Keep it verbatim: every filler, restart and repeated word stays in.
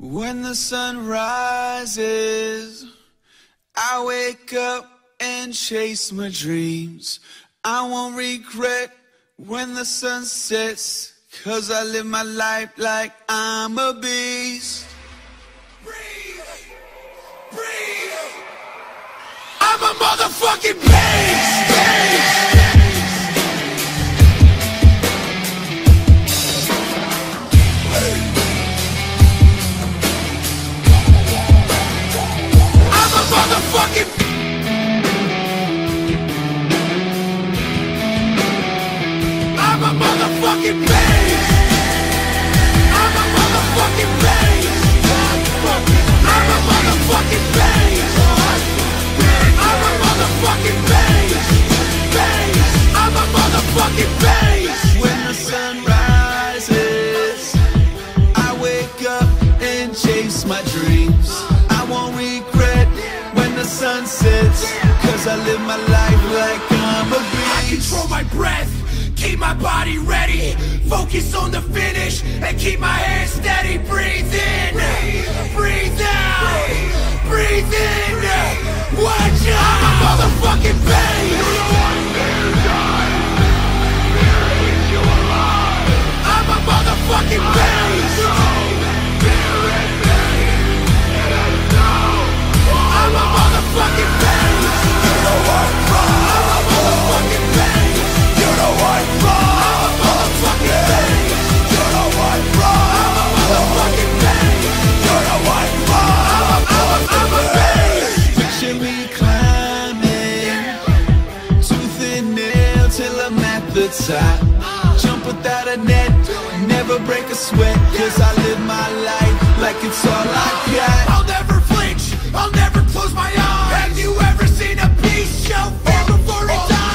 When the sun rises, I wake up and chase my dreams. I won't regret when the sun sets, 'cause I live my life like I'm a beast. Breathe, breathe. I'm a motherfucking beast, beast. Motherfucking I'm a motherfucking beast. I'm a motherfucking beast. I'm a motherfucking beast. I'm a motherfucking beast. Beast. I'm a motherfucking beast. When the sun rises, I wake up and chase my dreams. I won't regret when the sun sets, 'cause I live my life like I'm a beast. I control my breath, keep my body ready, focus on the finish, and keep my head steady. Breathe in, breathe out, breathe in. Watch out, I'm a motherfucking beast. I'm a motherfucking beast. I'm a motherfucking beast. You know I'm wrong. I'm a motherfucking beast. You know I'm wrong. I'm a motherfucking beast. You know I'm wrong. I'm a motherfucking beast. You know I'm wrong. I'm a, I'm a, I'm a beast. Picture me climbing, tooth and nail till I'm at the top. Jump without a net, never break a sweat, 'cause I live my life like it's all I got. I'll never flinch, I'll never close my eyes. Have you ever seen a beast show fear before it dies?